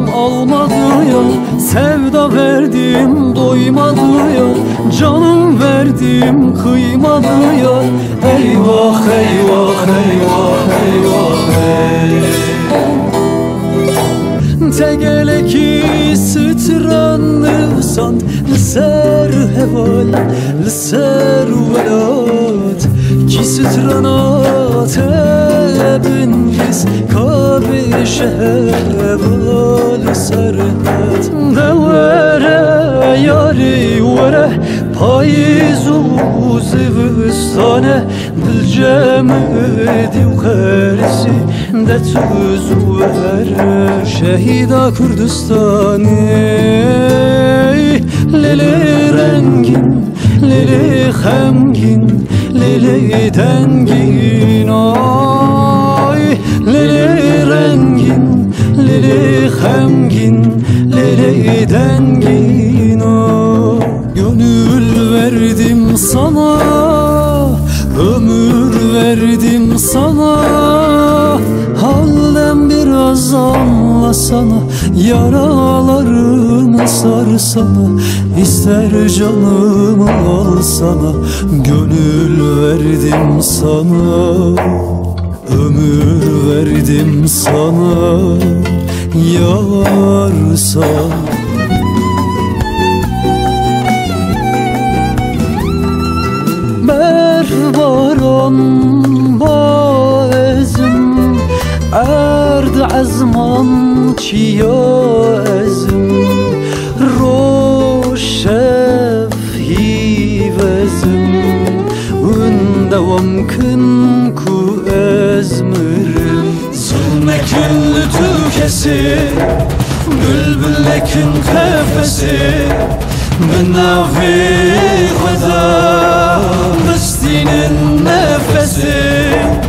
almadı ya, sevda verdim doymadı ya, canım verdim kıymadı ya. Eyvah eyvah eyvah eyvah ey. Tegele ki سترانسان لسر هوال لسر ولاد کی سترانات بنگیز کابی شهوال سرهد دوره یاری وره پاییز و زوستانه دل جمعی و خرسی دتوز وره شهیدا کردستانی لیلی رنگین لیلی خمگین لیلی تنگین آی لیلی رنگین لیلی خمگین لیلی تنگین آی gönül verdim sana ömür verdim sana halden biraz anlasana yaralarını sarsana ister canımı alsana gönül verdim sana ömür verdim sana yarsan برباران با ازم ارد عزمان چیا ازم روشف هیوزم اون دوام کن کو ازمرم zulmekin tükesi bülbüllekin kefesi منافي خدا مستين النفسي